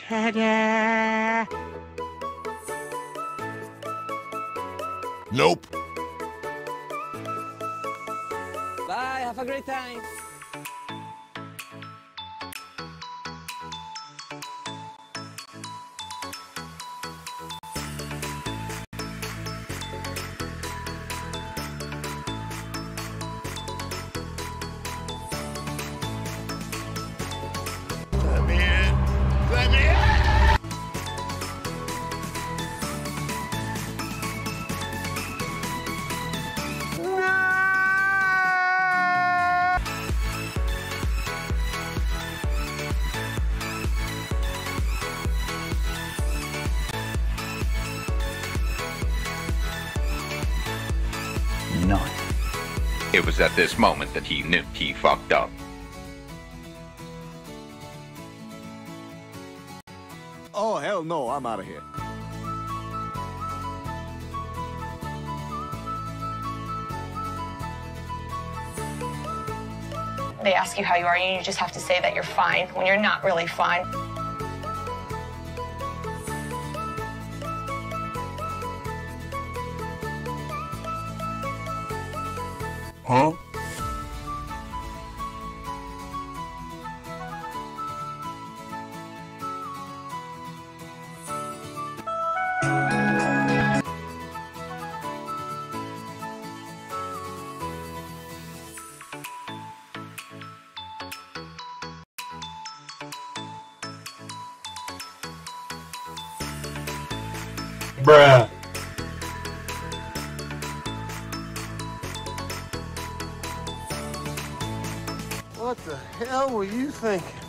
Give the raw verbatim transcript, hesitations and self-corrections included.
Ta-da! Nope. Bye, have a great time. Let me in. Let me in. Not. It was at this moment that he knew he fucked up. Oh, hell no, I'm out of here. They ask you how you are, and you just have to say that you're fine when you're not really fine. Huh? Bruh. What the hell were you thinking?